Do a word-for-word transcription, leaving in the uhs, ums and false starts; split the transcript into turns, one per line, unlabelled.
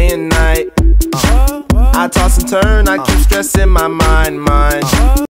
day and night. I toss and turn, I keep stressing my mind, mind.